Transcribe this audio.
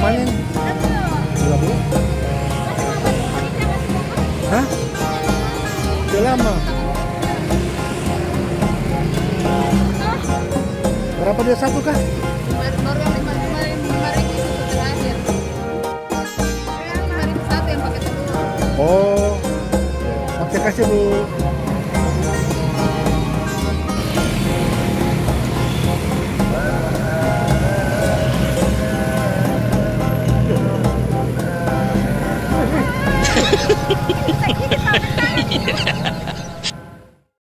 mana ini? Udah Bu? Hah? Udah lama. Berapa dia satu kah? Baru yang 5.000 itu terakhir. Yang 5.000 satu yang pakai telur. Oh. Oke, kasih Bu.